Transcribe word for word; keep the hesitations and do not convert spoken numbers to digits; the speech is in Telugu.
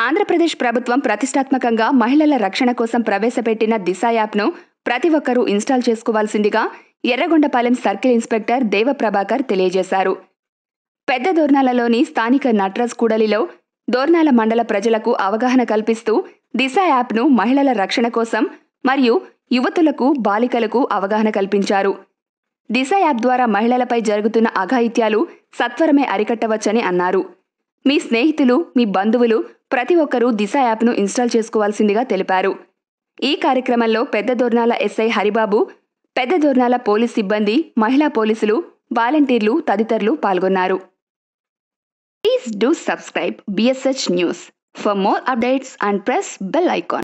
ఆంధ్రప్రదేశ్ ప్రభుత్వం ప్రతిష్టాత్మకంగా మహిళల రక్షణ కోసం ప్రవేశపెట్టిన దిశ యాప్ను ప్రతి ఒక్కరూ ఇన్స్టాల్ చేసుకోవాల్సిందిగా ఎర్రగొండపాలెం సర్కిల్ ఇన్స్పెక్టర్ దేవప్రభాకర్ తెలియజేశారు. పెద్దదోర్నాలలోని స్థానిక నట్రాజ్ కూడలిలో దోర్నాల మండల ప్రజలకు అవగాహన కల్పిస్తూ దిశ యాప్ను మహిళల రక్షణ కోసం మరియు యువతులకు, బాలికలకు అవగాహన కల్పించారు. దిశ యాప్ ద్వారా మహిళలపై జరుగుతున్న అఘాయిత్యాలు సత్వరమే అరికట్టవచ్చని అన్నారు. మీ స్నేహితులు, మీ బంధువులు ప్రతి ఒక్కరూ దిశ యాప్ను ఇన్స్టాల్ చేసుకోవాల్సిందిగా తెలిపారు. ఈ కార్యక్రమంలో పెద్దదోర్నాల ఎస్ఐ హరిబాబు, పెద్దదోర్నాల పోలీస్ సిబ్బంది, మహిళా పోలీసులు, వాలంటీర్లు తదితరులు పాల్గొన్నారు. Please do subscribe B S H News for more updates and press bell icon.